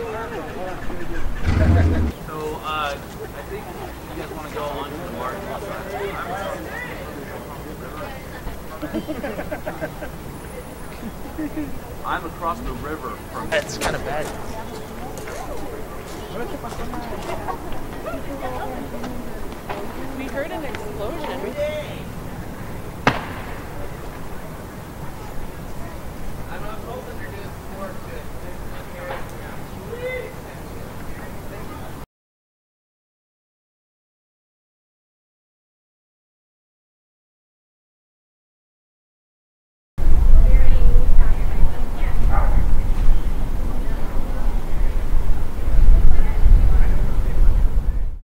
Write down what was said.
So, I think you guys want to go on to the Barge. I'm across the river from... It's kind of bad. We heard an explosion.